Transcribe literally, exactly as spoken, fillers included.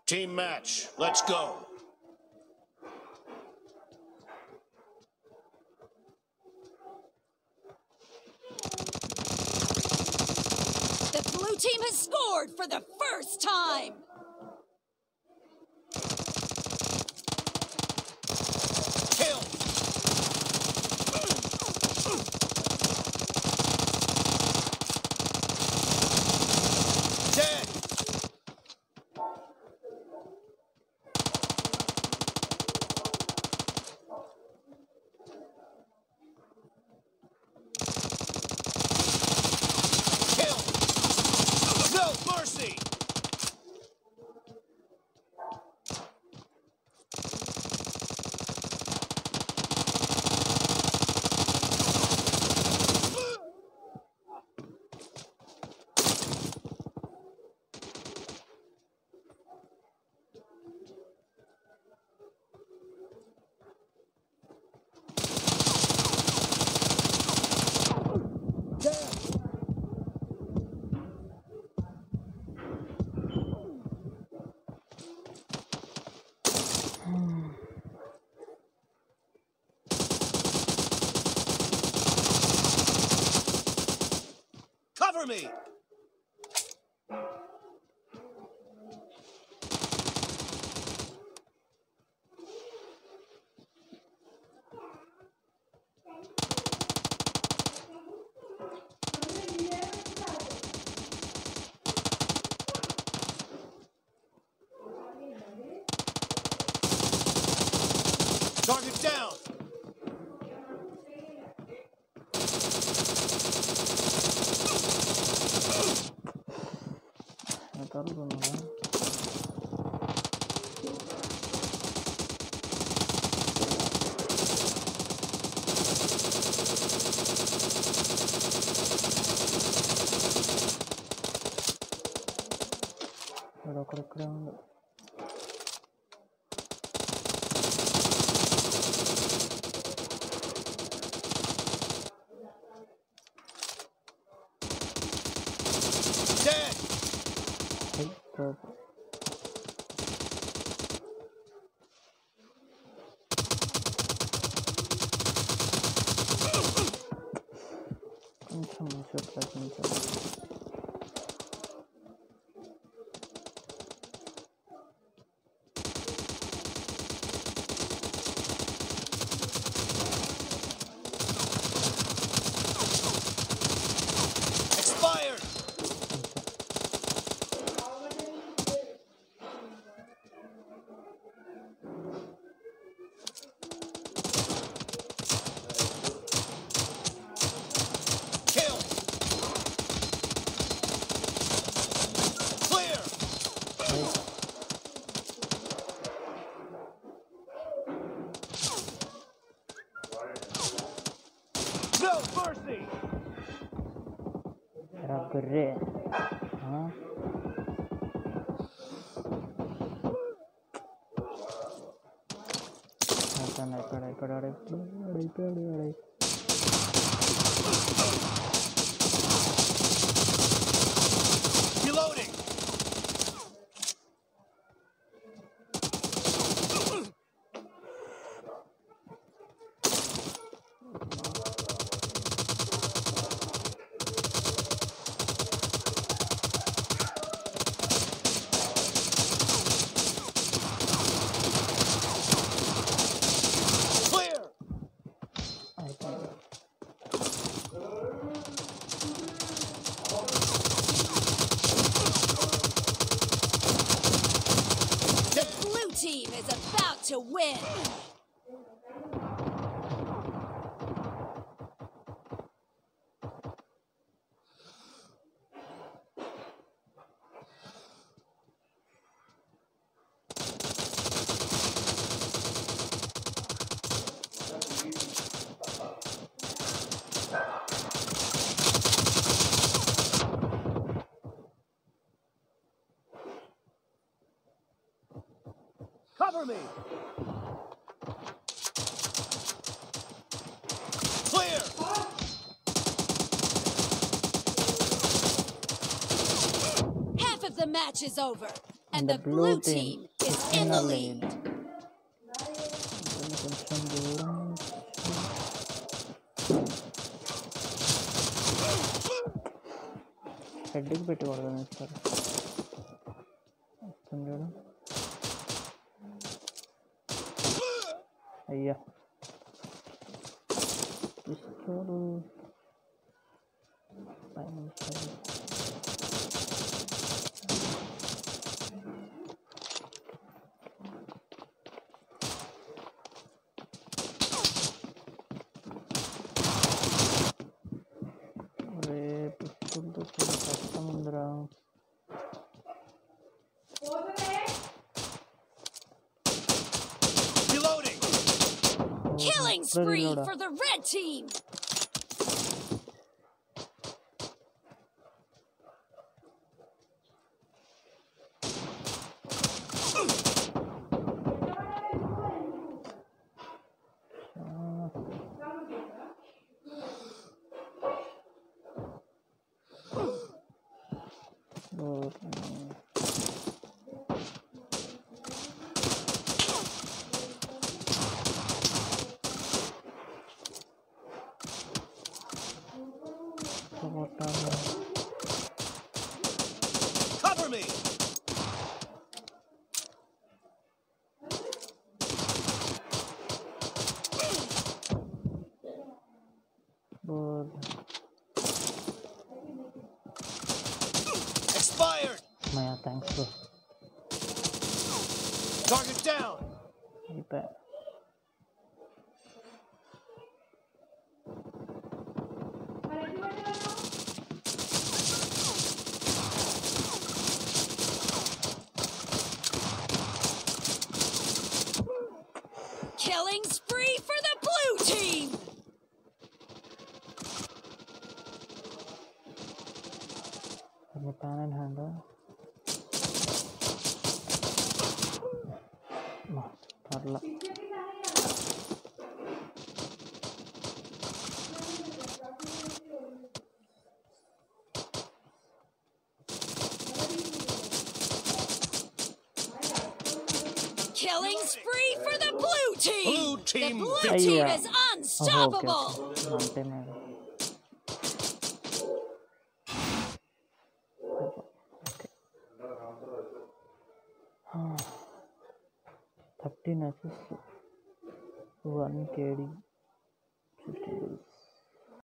Team match, let's go. The blue team has scored for the first time! Kill! Dead! Mercy! Cover me! Target down! Taruh dulu ya. Ada keren-keren enggak? Dead! Stop. Kencang shot lagi kencang. Expired! No mercy! Era gede. Hah? Naik naik naik naik naik naik. Reloading! Team is about to win! Cover me! Clear! Half of the match is over. And the blue team is in the lead. కొంచెం దూరం హెడ్కి పెట్టి కొడదాం sir వస్తుంది చూడు అయ్యా ఇస్తాడు పైన ఇస్తాడు Killing spree for the red team. Cover me. Good. Expired. Maya, thanks bro. Target down. Keep it. Killing spree for the blue team. Pan and handle. No, parla. Killing spree for the blue team. Blue team the blue victory. team Yeah. is unstoppable. Oh, okay, okay. thirteen assists, one K D, fifteen.